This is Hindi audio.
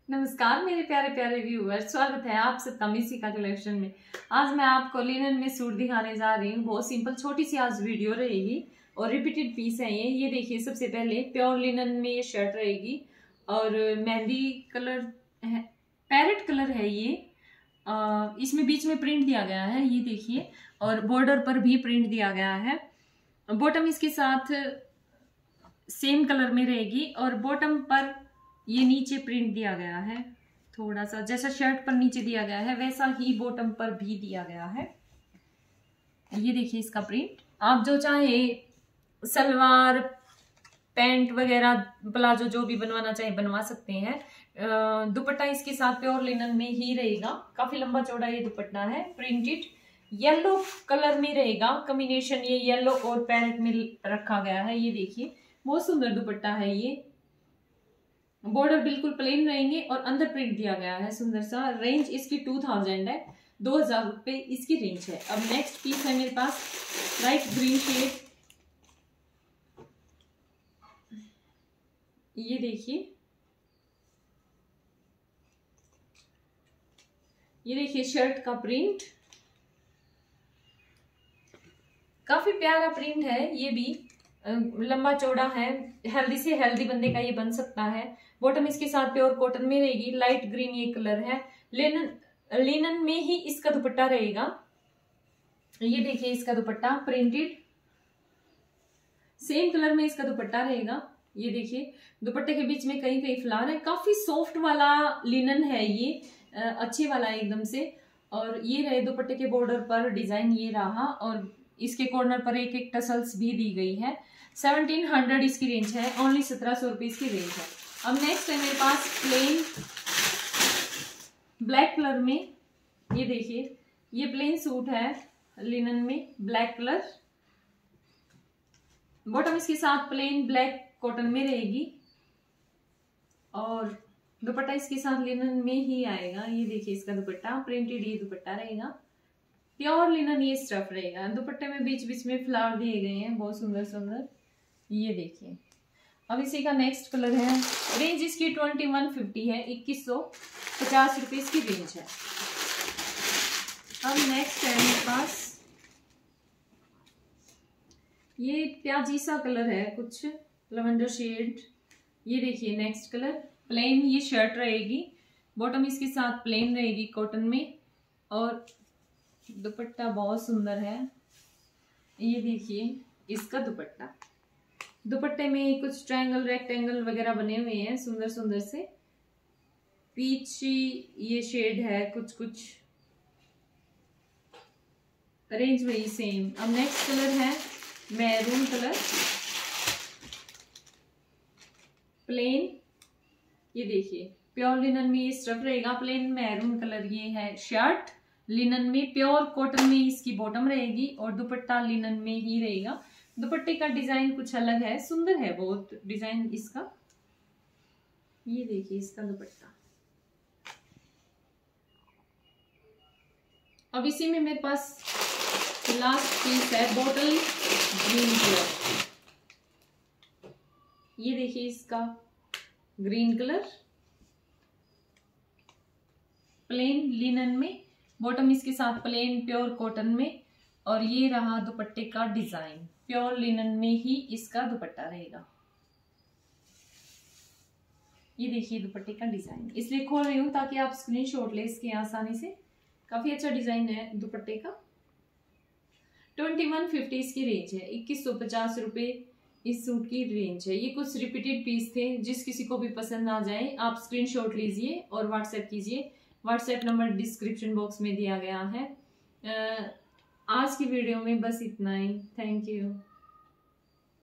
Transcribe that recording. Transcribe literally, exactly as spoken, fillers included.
नमस्कार मेरे प्यारे प्यारे व्यूअर्स, स्वागत है आप सबका मिसी का कलेक्शन में। आज मैं आपको लिनन में सूट दिखाने जा रही हूँ। बहुत सिंपल छोटी सी आज वीडियो रहेगी और रिपीटेड पीस है ये ये देखिए, सबसे पहले प्योर लिनन में ये शर्ट रहेगी और मेहंदी कलर है, पैरेट कलर है ये। आ, इसमें बीच में प्रिंट दिया गया है, ये देखिए, और बॉर्डर पर भी प्रिंट दिया गया है। बॉटम इसके साथ सेम कलर में रहेगी और बॉटम पर ये नीचे प्रिंट दिया गया है, थोड़ा सा जैसा शर्ट पर नीचे दिया गया है वैसा ही बॉटम पर भी दिया गया है। ये देखिए इसका प्रिंट। आप जो चाहे सलवार पैंट वगैरह प्लाजो जो भी बनवाना चाहे बनवा सकते हैं। दुपट्टा इसके साथ प्योर लिनन में ही रहेगा, काफी लंबा चौड़ा ये दुपट्टा है। प्रिंटेड येलो कलर में रहेगा, कॉम्बिनेशन ये येलो और पैरेट में रखा गया है। ये देखिए बहुत सुंदर दुपट्टा है ये। बॉर्डर बिल्कुल प्लेन रहेंगे और अंदर प्रिंट दिया गया है सुंदर सा। रेंज इसकी टू थाउजेंड है, दो हजार रुपये इसकी रेंज है। अब नेक्स्ट पीस है मेरे पास लाइट ग्रीन शेड। ये देखिए, ये देखिए शर्ट का प्रिंट, काफी प्यारा प्रिंट है। ये भी लंबा चौड़ा है, हेल्दी से हेल्दी बंदे का ये बन सकता है। बॉटम इसके साथ प्योर कॉटन में रहेगी, लाइट ग्रीन ये कलर है। लिनन लिनन में ही इसका दुपट्टा रहेगा। ये देखिए इसका दुपट्टा प्रिंटेड सेम कलर में इसका दुपट्टा रहेगा। ये देखिए दुपट्टे के बीच में कहीं कहीं फ्लावर है, काफी सॉफ्ट वाला लिनन है ये, अच्छे वाला एकदम से। और ये रहे दुपट्टे के बॉर्डर पर डिजाइन ये रहा और इसके कॉर्नर पर एक एक टसल्स भी दी गई है। सेवनटीन हंड्रेड इसकी रेंज है, ओनली सत्रह सौ रुपये इसकी रेंज है। अब नेक्स्ट है मेरे पास प्लेन ब्लैक कलर में। ये देखिए ये प्लेन सूट है लिनन में, ब्लैक कलर। बॉटम इसके साथ प्लेन ब्लैक कॉटन में रहेगी और दुपट्टा इसके साथ लिनन में ही आएगा। ये देखिए इसका दुपट्टा प्रिंटेड ये दुपट्टा रहेगा, प्योर लिनन ये स्टफ रहेगा। दुपट्टे में बीच बीच में फ्लावर दिए गए हैं, बहुत सुंदर सुंदर। ये देखिए अब इसी का नेक्स्ट कलर है। रेंज इसकी ट्वेंटी वन फिफ्टी है, इक्कीस सौ पचास रुपये इसकी रेंज है। अब नेक्स्ट है मेरे पास ये प्याजी सा कलर है, कुछ लवेंडर शेड। ये देखिए नेक्स्ट कलर प्लेन ये शर्ट रहेगी, बॉटम इसके साथ प्लेन रहेगी कॉटन में और दुपट्टा बहुत सुंदर है। ये देखिए इसका दुपट्टा, दुपट्टे में कुछ ट्रायंगल रेक्टेंगल वगैरह बने हुए हैं सुंदर सुंदर से। पीच ये शेड है, कुछ कुछ रेंज वही सेम। अब नेक्स्ट कलर है मैरून कलर प्लेन। ये देखिए प्योर लिनन में ये स्टफ रहेगा, प्लेन मैरून कलर ये है शर्ट। लिनन में प्योर कॉटन में इसकी बॉटम रहेगी और दुपट्टा लिनन में ही रहेगा। दुपट्टे का डिजाइन कुछ अलग है, सुंदर है बहुत डिजाइन इसका। ये देखिए इसका दुपट्टा। अब इसी में मेरे पास लास्ट पीस है बॉटल ग्रीन कलर। ये देखिए इसका ग्रीन कलर प्लेन लिनन में, बॉटम इसके साथ प्लेन प्योर कॉटन में और ये रहा दुपट्टे का डिजाइन, प्योर लिनन में ही इसका दुपट्टा रहेगा। ये देखिए दुपट्टे का डिजाइन, इसलिए खोल रही हूं ताकि आप स्क्रीनशॉट ले इसके आसानी से। काफी अच्छा डिजाइन है दुपट्टे का। ट्वेंटी वन फिफ्टी इसकी रेंज है, इक्कीस सौ पचास रुपये इस सूट की रेंज है। ये कुछ रिपीटेड पीस थे, जिस किसी को भी पसंद आ जाए आप स्क्रीनशॉट लीजिए और व्हाट्सएप कीजिए। व्हाट्सएप नंबर डिस्क्रिप्शन बॉक्स में दिया गया है। आज की वीडियो में बस इतना ही। Thank you.